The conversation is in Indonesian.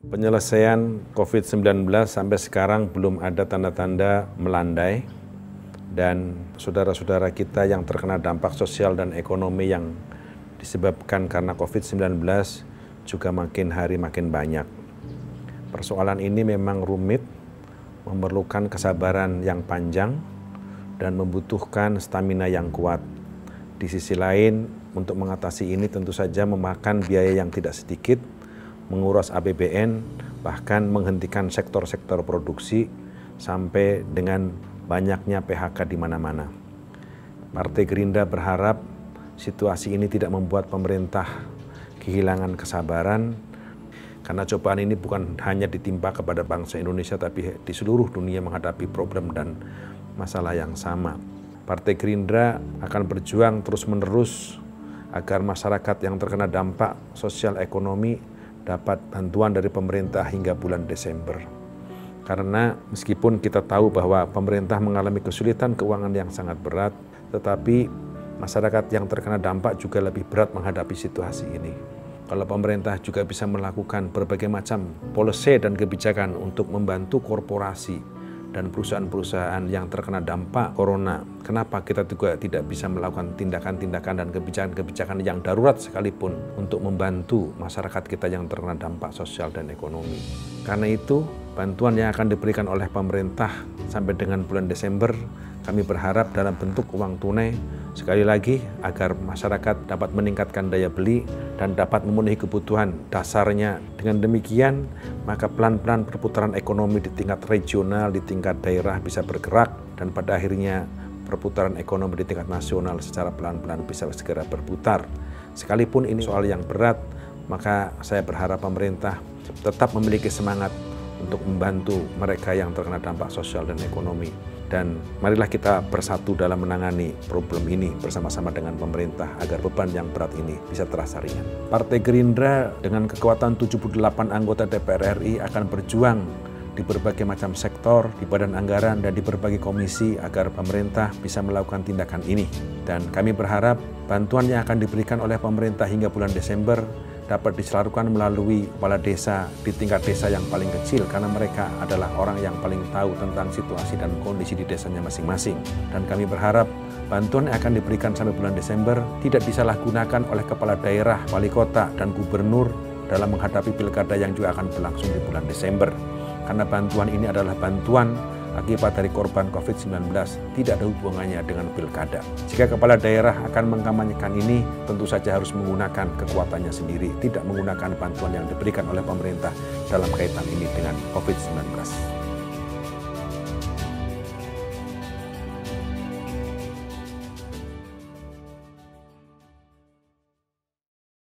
Penyelesaian COVID-19 sampai sekarang belum ada tanda-tanda melandai dan saudara-saudara kita yang terkena dampak sosial dan ekonomi yang disebabkan karena COVID-19 juga makin hari makin banyak. Persoalan ini memang rumit, memerlukan kesabaran yang panjang dan membutuhkan stamina yang kuat. Di sisi lain, untuk mengatasi ini tentu saja memakan biaya yang tidak sedikit, menguras APBN, bahkan menghentikan sektor-sektor produksi sampai dengan banyaknya PHK di mana-mana. Partai Gerindra berharap situasi ini tidak membuat pemerintah kehilangan kesabaran, karena cobaan ini bukan hanya ditimpa kepada bangsa Indonesia, tapi di seluruh dunia menghadapi problem dan masalah yang sama. Partai Gerindra akan berjuang terus-menerus agar masyarakat yang terkena dampak sosial ekonomi dapat bantuan dari pemerintah hingga bulan Desember. Karena meskipun kita tahu bahwa pemerintah mengalami kesulitan keuangan yang sangat berat, tetapi masyarakat yang terkena dampak juga lebih berat menghadapi situasi ini. Kalau pemerintah juga bisa melakukan berbagai macam policy dan kebijakan untuk membantu korporasi dan perusahaan-perusahaan yang terkena dampak corona, kenapa kita juga tidak bisa melakukan tindakan-tindakan dan kebijakan-kebijakan yang darurat sekalipun untuk membantu masyarakat kita yang terkena dampak sosial dan ekonomi. Karena itu, bantuan yang akan diberikan oleh pemerintah sampai dengan bulan Desember, kami berharap dalam bentuk uang tunai, sekali lagi agar masyarakat dapat meningkatkan daya beli dan dapat memenuhi kebutuhan dasarnya. Dengan demikian, maka pelan-pelan perputaran ekonomi di tingkat regional, di tingkat daerah bisa bergerak, dan pada akhirnya perputaran ekonomi di tingkat nasional secara pelan-pelan bisa segera berputar. Sekalipun ini soal yang berat, maka saya berharap pemerintah tetap memiliki semangat untuk membantu mereka yang terkena dampak sosial dan ekonomi. Dan marilah kita bersatu dalam menangani problem ini bersama-sama dengan pemerintah agar beban yang berat ini bisa terasa ringan. Partai Gerindra dengan kekuatan 78 anggota DPR RI akan berjuang di berbagai macam sektor, di badan anggaran, dan di berbagai komisi agar pemerintah bisa melakukan tindakan ini. Dan kami berharap bantuan yang akan diberikan oleh pemerintah hingga bulan Desember dapat disalurkan melalui kepala desa di tingkat desa yang paling kecil, karena mereka adalah orang yang paling tahu tentang situasi dan kondisi di desanya masing-masing. Dan kami berharap bantuan yang akan diberikan sampai bulan Desember tidak disalahgunakan oleh kepala daerah, wali kota, dan gubernur dalam menghadapi pilkada yang juga akan berlangsung di bulan Desember. Karena bantuan ini adalah bantuan akibat dari korban COVID-19, tidak ada hubungannya dengan pilkada. Jika kepala daerah akan mengkampanyekan ini, tentu saja harus menggunakan kekuatannya sendiri, tidak menggunakan bantuan yang diberikan oleh pemerintah dalam kaitan ini dengan COVID-19.